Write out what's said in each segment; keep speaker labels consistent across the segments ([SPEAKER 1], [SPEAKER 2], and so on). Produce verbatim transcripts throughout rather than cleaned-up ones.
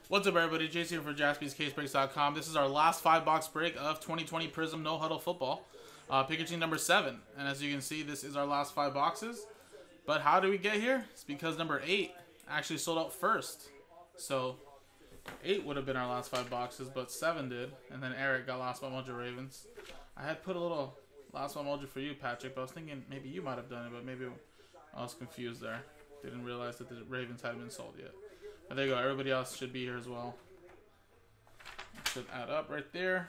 [SPEAKER 1] What's up, everybody? Jason here for Jaspys Case Breaks dot com. This is our last five box break of twenty twenty Prizm No Huddle Football. Uh, pick your team number seven. And as you can see, this is our last five boxes. But how did we get here? It's because number eight actually sold out first. So eight would have been our last five boxes, but seven did. And then Eric got Last Spot Mojo Ravens. I had put a little Last Spot Mojo for you, Patrick, but I was thinking maybe you might have done it, but maybe I was confused there. Didn't realize that the Ravens hadn't been sold yet. But there you go. Everybody else should be here as well. It should add up right there.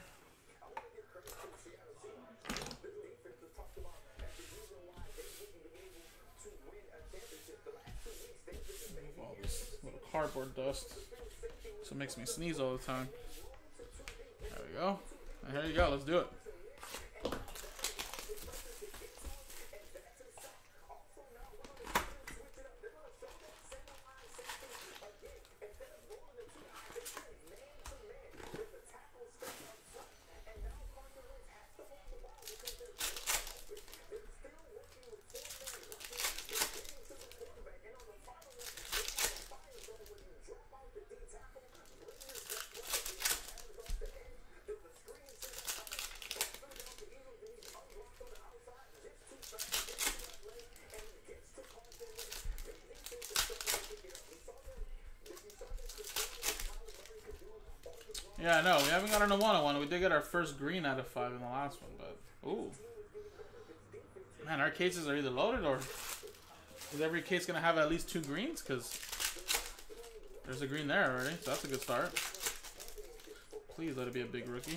[SPEAKER 1] All this little cardboard dust. So it makes me sneeze all the time. There we go. And here you go. Let's do it. Yeah, no, we haven't gotten a one-on-one. We did get our first green out of five in the last one, but ooh, man, our cases are either loaded or is every case gonna have at least two greens? Because there's a green there already, so that's a good start. Please let it be a big rookie.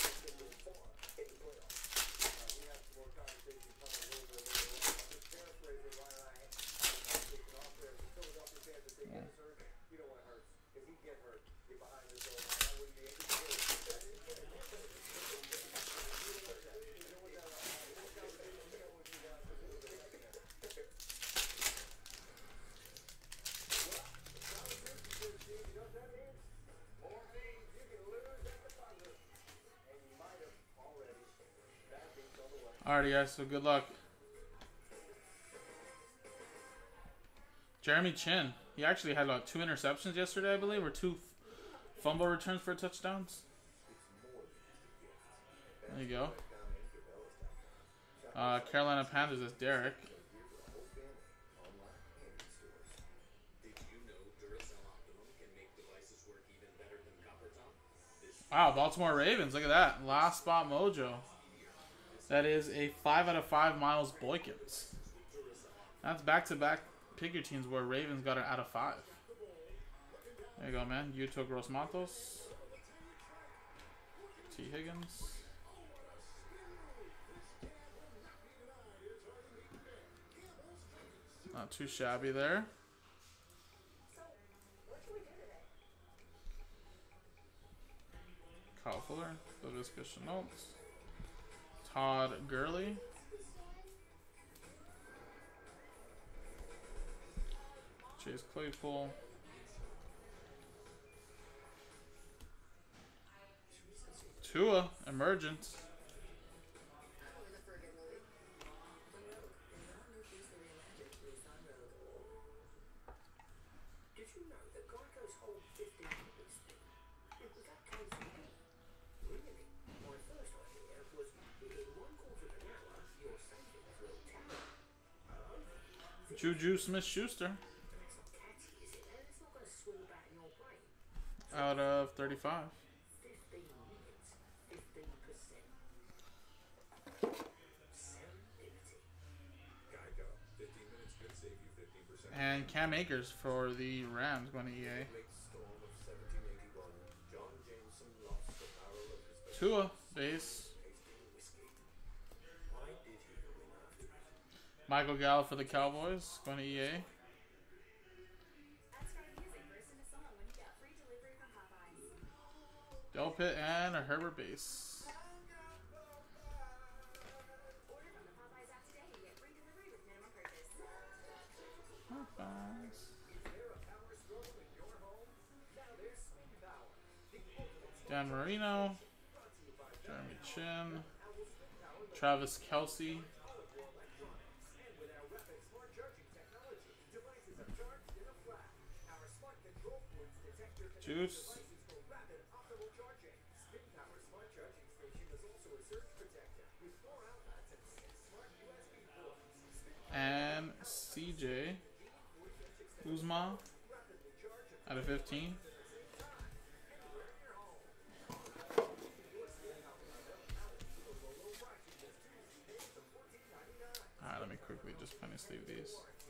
[SPEAKER 1] Alrighty, guys, so good luck. Jeremy Chin. He actually had like two interceptions yesterday, I believe, or two fumble returns for touchdowns. There you go. Uh, Carolina Panthers is Derek. Wow, Baltimore Ravens. Look at that. Last Spot Mojo. That is a five out of five Miles Boykins. That's back-to-back pick your teams where Ravens got it out of five. There you go, man. You took Gross Matos. T. Higgins. Not too shabby there. Kyle Fuller. Laviska Shenault. Todd Gurley. Chase Claypool. Tua, Emergent. Juju Smith-Schuster out of thirty-five. And Cam Akers for the Rams going to E A. Tua base. Michael Gallup for the Cowboys, going to E A. Delpit and a Herbert base. Dan Marino, Jeremy Chin, Travis Kelce. Juice. And C J Uzma out of fifteen. Alright, let me quickly just penny sleeve these.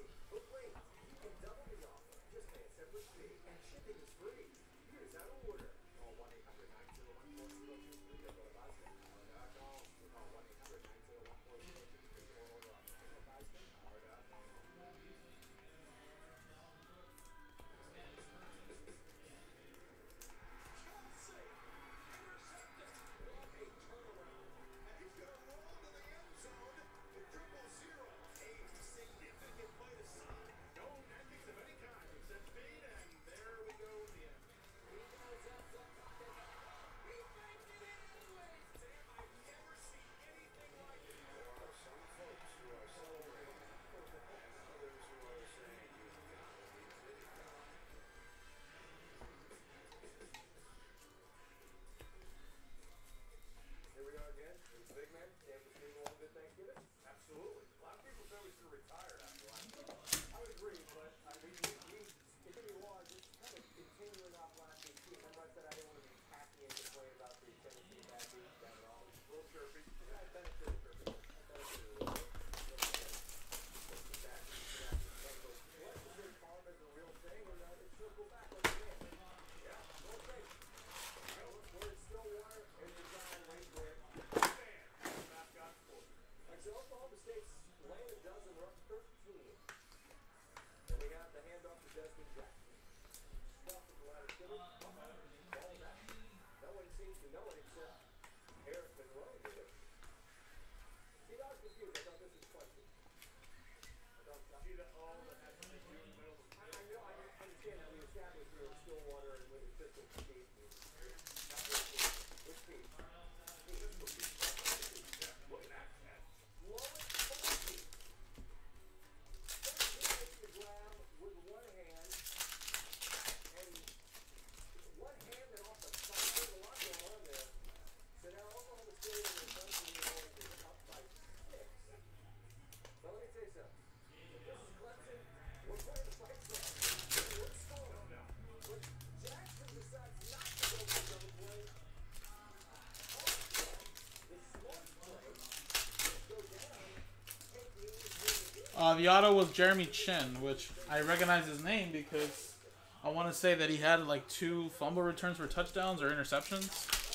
[SPEAKER 1] Uh, the auto was Jeremy Chin, which I recognize his name because I want to say that he had like two fumble returns for touchdowns or interceptions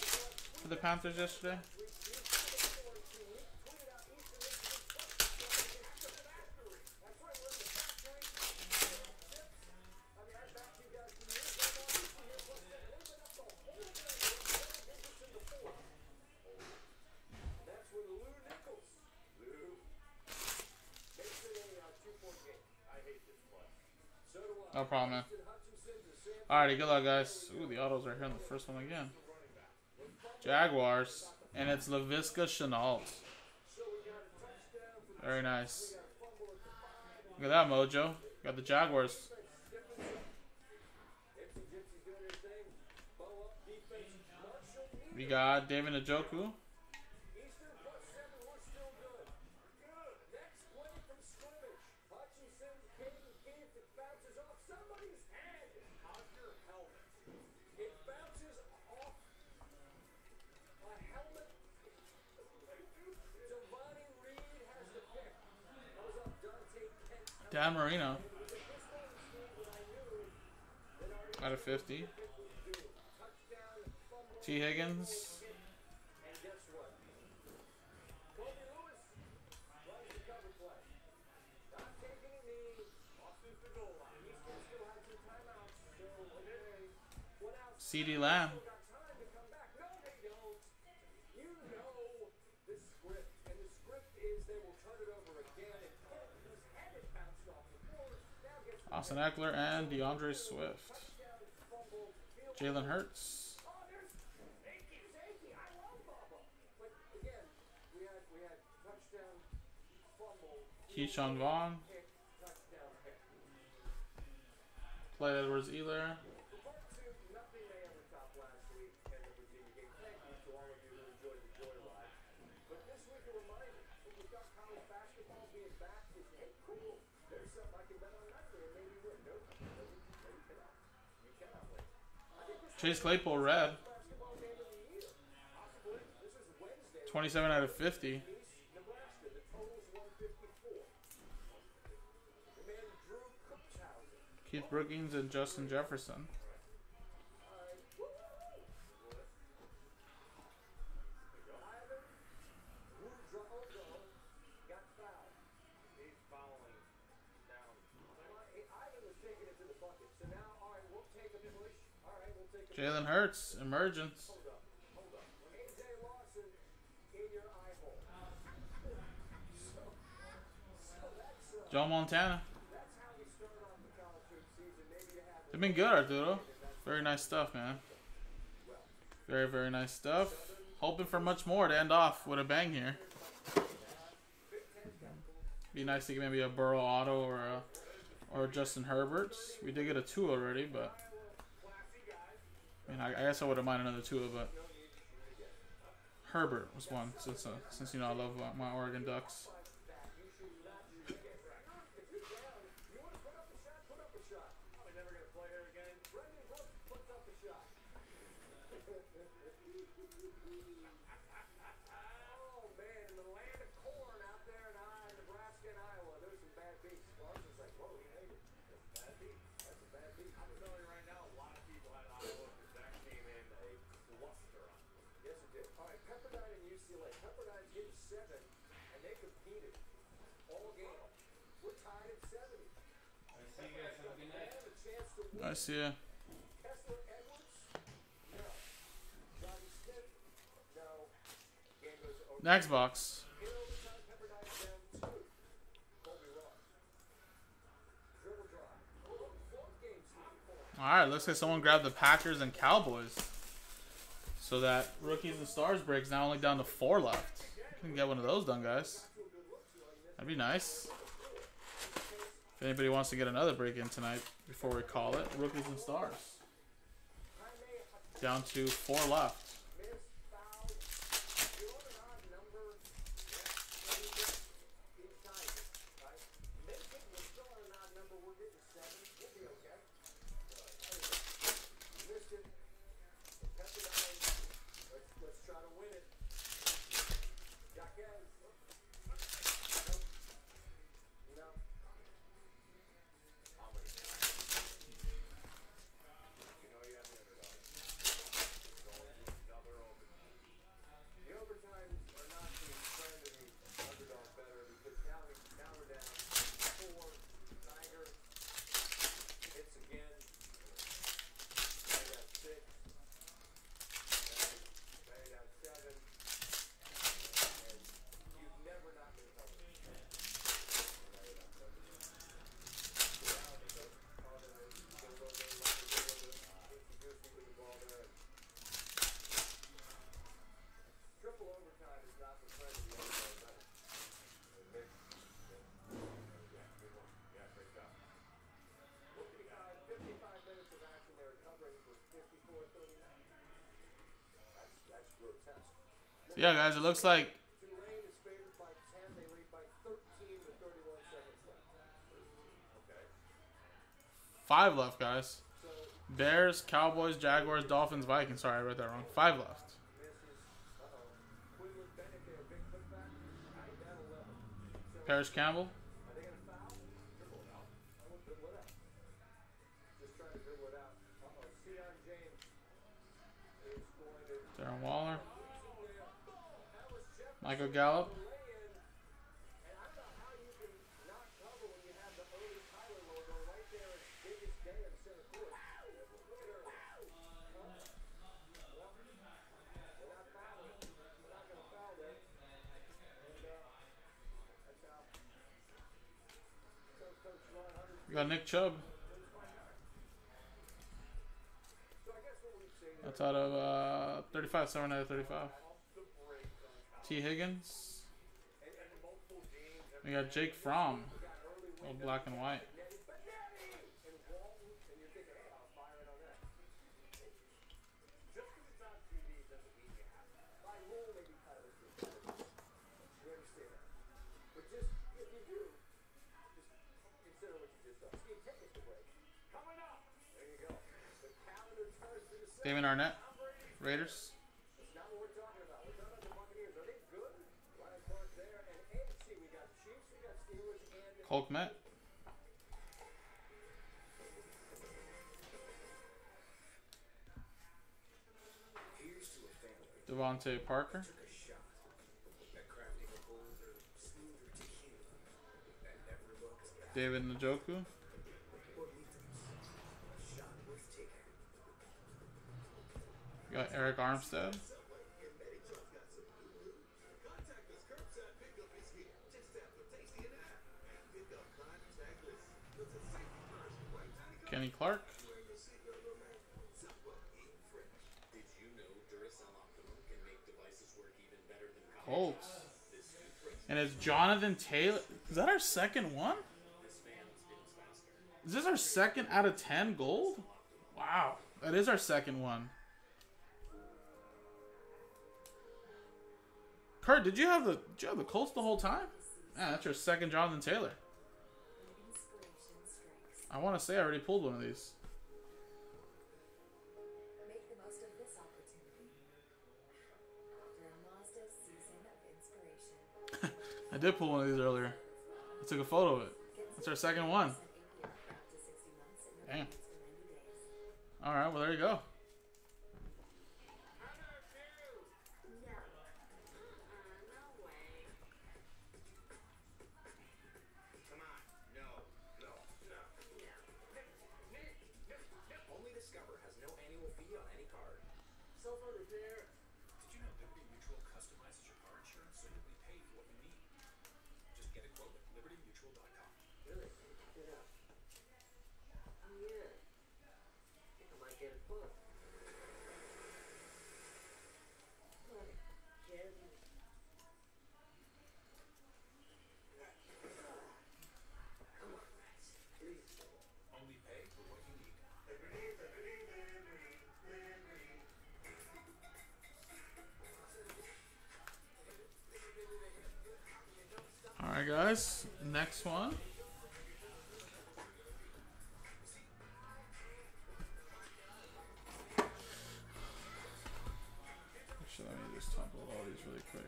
[SPEAKER 1] for the Panthers yesterday. No problem, man. Alrighty, good luck, guys. Ooh, the autos are here on the first one again. Jaguars. And it's LaVisca Chenault. Very nice. Look at that, Mojo. Got the Jaguars. We got David Njoku. Dan Marino out of fifty. T. Higgins. C D Lamb. Austin Eckler and DeAndre Swift. Jalen Hurts. Keyshawn Vaughn. Clyde Edwards-Helaire. Chase Claypool red. twenty-seven out of fifty. Keith Brookings and Justin Jefferson. Jalen Hurts, emergence. Joe Montana. They've been good, Arturo. Very nice stuff, man. Very, very nice stuff. Hoping for much more to end off with a bang here. Be nice to get maybe a Burrow auto or a or Justin Herbert's. We did get a two already, but I mean, I, I guess I wouldn't mind another two, but Herbert was one since uh, since you know I love uh, my Oregon Ducks. I see ya. Next box. Alright, looks like someone grabbed the Packers and Cowboys. So that Rookies and Stars breaks now only down to four left. You can get one of those done, guys. That'd be nice. If anybody wants to get another break in tonight before we call it, Rookies and Stars. Down to four left. Yeah, guys, it looks like five left, guys. Bears, Cowboys, Jaguars, Dolphins, Vikings. Sorry, I read that wrong. Five left. Parrish Campbell. Darren Waller. Michael Gallup. We got Nick Chubb. That's out of uh, thirty-five, seven out of thirty-five. T. Higgins. We got Jake Fromm. All black and white. David Arnett, Raiders. Hulk Met. Devontae Parker. David Njoku. You got Eric Armstead. Kenny Clark. Colts. And it's Jonathan Taylor. Is that our second one? Is this our second out of ten gold? Wow. That is our second one. Kurt, did you have the did you have the Colts the whole time? Man, that's your second Jonathan Taylor. I want to say I already pulled one of these.
[SPEAKER 2] Make the most of this opportunity. Hermosa's season of inspiration.
[SPEAKER 1] I did pull one of these earlier. I took a photo of it. That's our second one. Damn. All right, well there you go. Alright guys, next one. Actually, let me just topple all these really quick.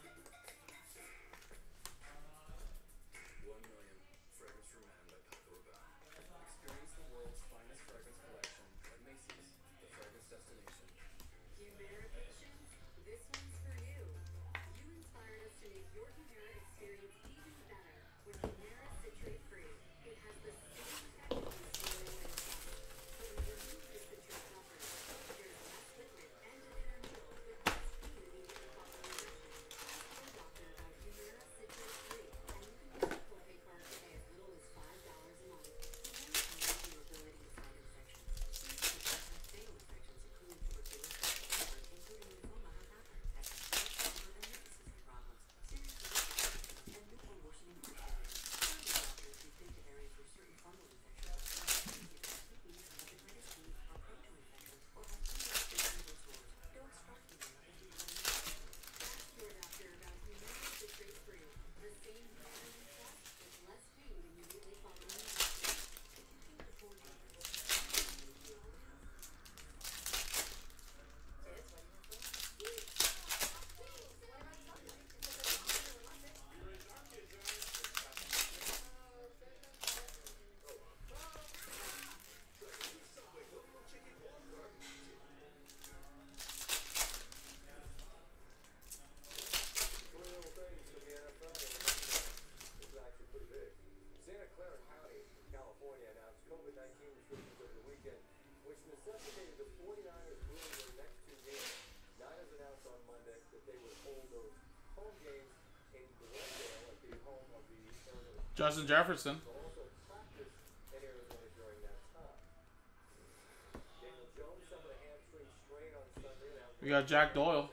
[SPEAKER 1] Justin Jefferson. We got Jack Doyle.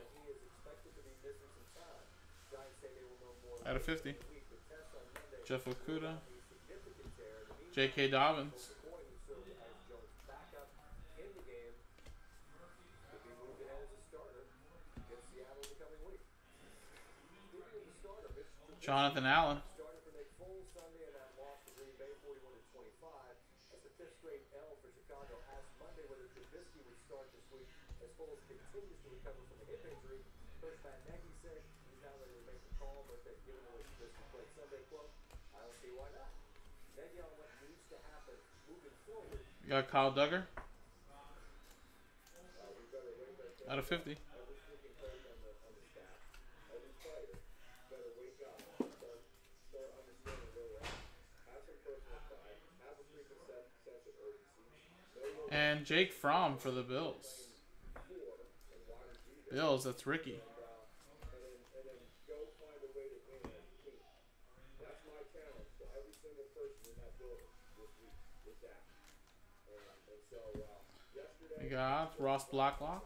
[SPEAKER 1] Out of fifty. Jeff Okuda. J K. Dobbins. Jonathan Allen. You got Kyle Duggar out of fifty. And Jake Fromm for the Bills. Bills, that's Ricky. We got Ross Blacklock.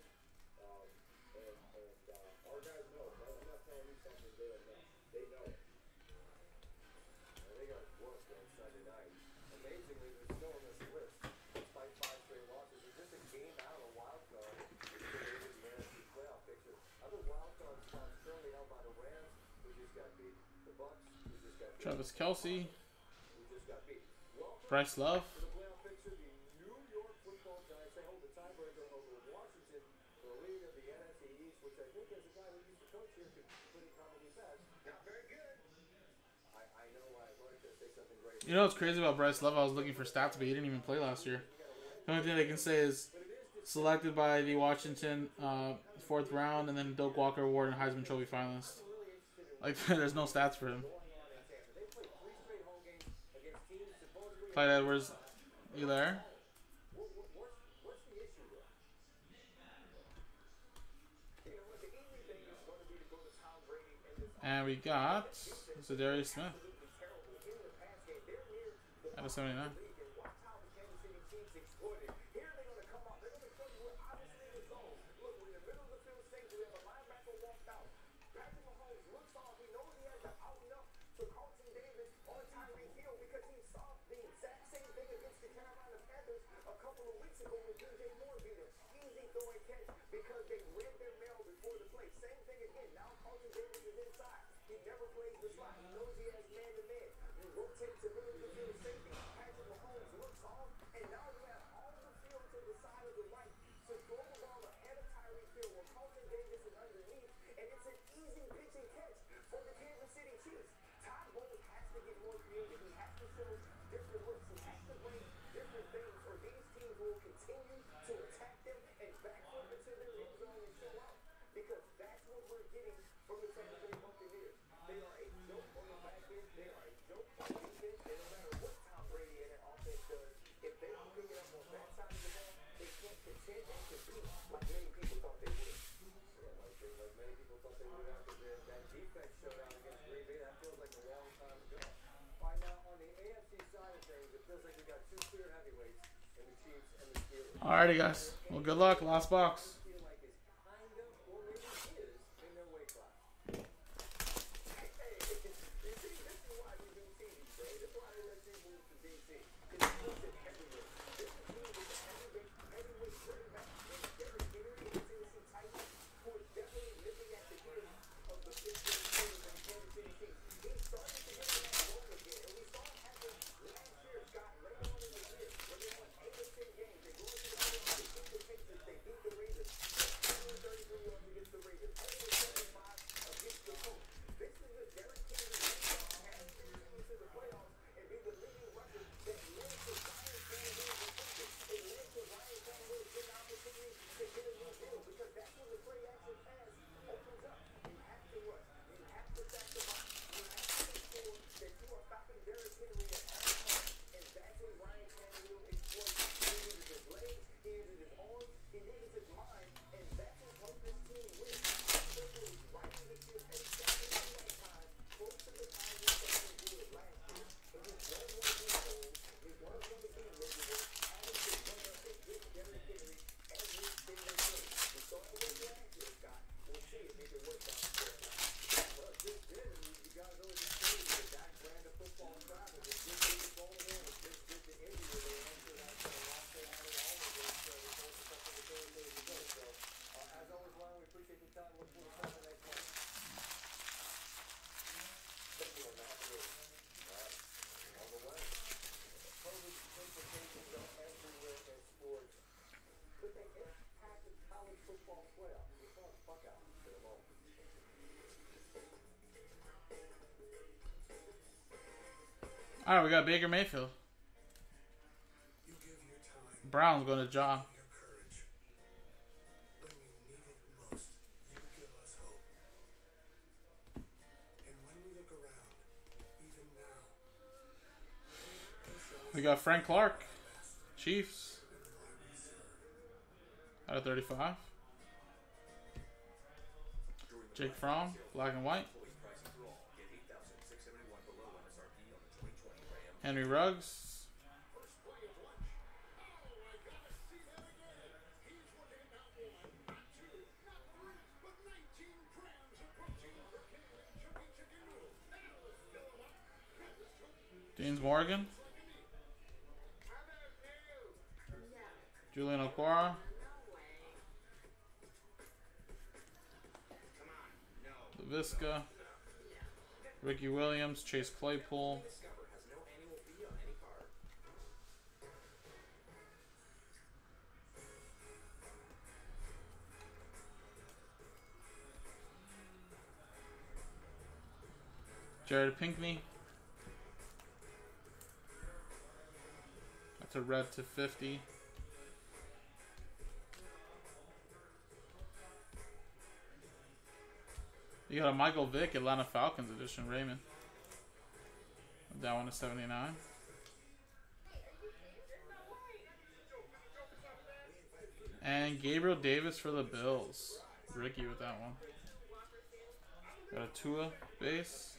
[SPEAKER 1] Travis Kelce. Bryce Love. You know what's crazy about Bryce Love? I was looking for stats, but he didn't even play last year. The only thing they can say is selected by the Washington uh, fourth round, and then Doak Walker Award and Heisman Trophy finalist. Like, there's no stats for him. Clyde Edwards, you there? And we got Zadarius Smith out of seventy-nine. Alrighty, guys. Well, good luck. Last box. All right, we got Baker Mayfield. Brown's going to Jaw. We got Frank Clark, Chiefs, out of thirty-five. Jake Fromm, black and white. Henry Ruggs. James Morgan. Julian Okwara. LaVisca. Ricky Williams. Chase Claypool. Jared Pinkney. That's a red to fifty. You got a Michael Vick, Atlanta Falcons edition, Raymond. That one is seventy-nine. And Gabriel Davis for the Bills. Ricky with that one. Got a Tua base.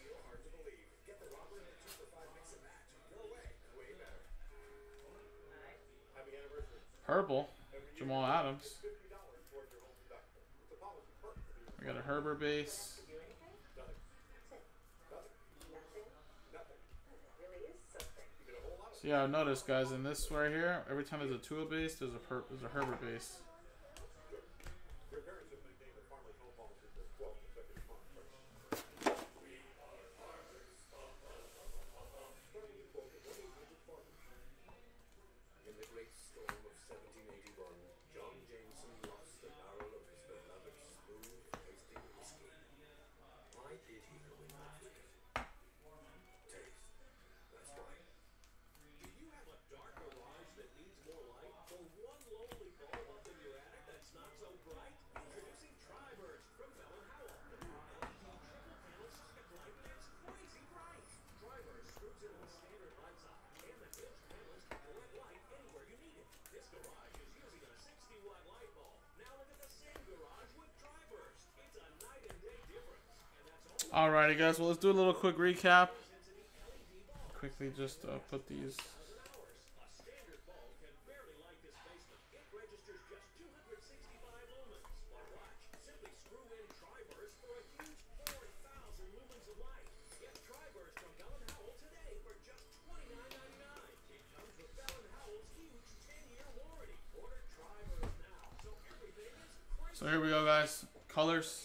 [SPEAKER 1] Purple, Jamal Adams. We got a Herbert base. So yeah, notice guys, in this right here, every time there's a Tua base, there's a Her there's a Herbert base. Alrighty guys, well let's do a little quick recap. Quickly just uh, put these. So here we go guys, colors.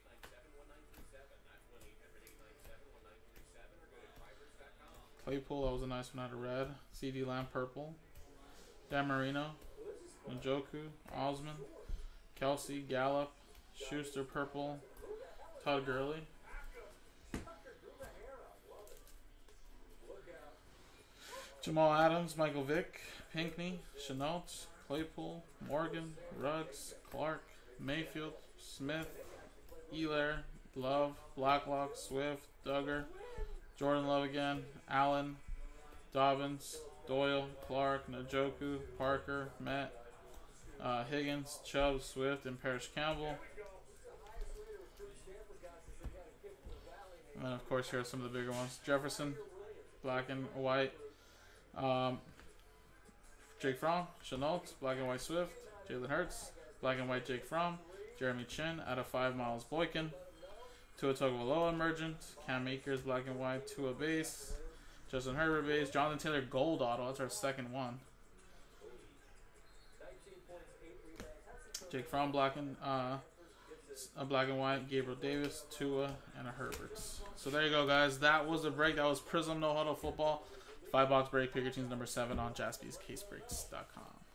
[SPEAKER 1] Claypool, that was a nice one out of red. C D Lamb, purple. Dan Marino, Njoku, Osman, Kelsey, Gallup, Schuster, purple. Todd Gurley. Jamal Adams, Michael Vick, Pinkney, Chenault, Claypool, Morgan, Ruggs, Clark, Mayfield, Smith, Elair, Love, Blacklock, Swift, Duggar, Jordan Love again, Allen, Dobbins, Doyle, Clark, Njoku, Parker, Met, uh, Higgins, Chubb, Swift, and Parrish Campbell. And then of course here are some of the bigger ones. Jefferson, black and white. Um, Jake Fromm, Chenault, black and white Swift. Jalen Hurts, black and white Jake Fromm. Jeremy Chin out of five, Miles Boykin. Tua Tagovailoa emergent. Cam Akers, black and white. Tua base. Justin Herbert base. Jonathan Taylor gold auto. That's our second one. Jake Fromm, black and uh, a black and white. Gabriel Davis, Tua, and a Herberts. So there you go, guys. That was a break. That was Prizm No Huddle Football. Five box break. Pick your teams number seven on Jaspys Case Breaks dot com.